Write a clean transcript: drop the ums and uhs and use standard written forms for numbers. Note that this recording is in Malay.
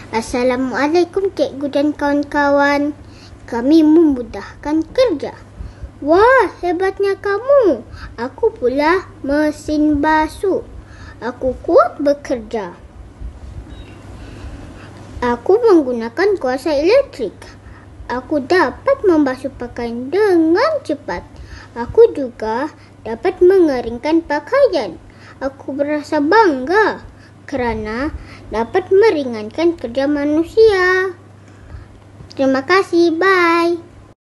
Assalamualaikum cikgu dan kawan-kawan. Kami memudahkan kerja. Wah, hebatnya kamu. Aku pula mesin basuh. Aku kuat bekerja. Aku menggunakan kuasa elektrik. Aku dapat membasuh pakaian dengan cepat. Aku juga dapat mengeringkan pakaian. Aku berasa bangga kerana dapat meringankan kerja manusia. Terima kasih, bye.